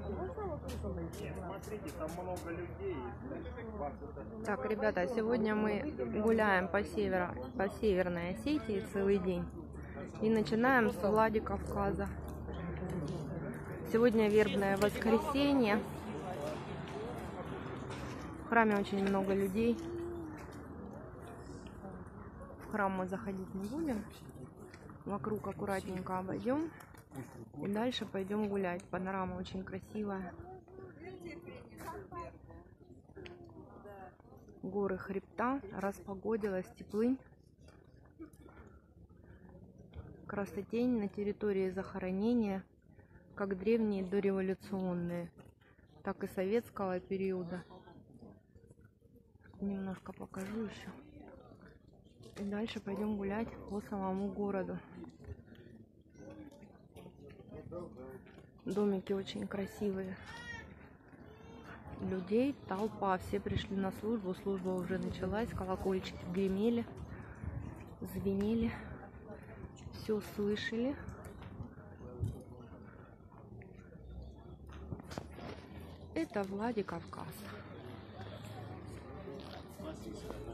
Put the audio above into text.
Так, ребята, сегодня мы гуляем по Северной Осетии целый день. И начинаем с Владикавказа. Сегодня вербное воскресенье. В храме очень много людей. В храм мы заходить не будем. Вокруг аккуратненько обойдем. И дальше пойдем гулять. Панорама очень красивая. Горы хребта, распогодилась, теплынь. Красотень на территории захоронения, как древние дореволюционные, так и советского периода. Немножко покажу еще. И дальше пойдем гулять по самому городу. Домики очень красивые. Людей толпа, все пришли на службу, служба уже началась, колокольчики гремели, звенели, все слышали. Это Владикавказ.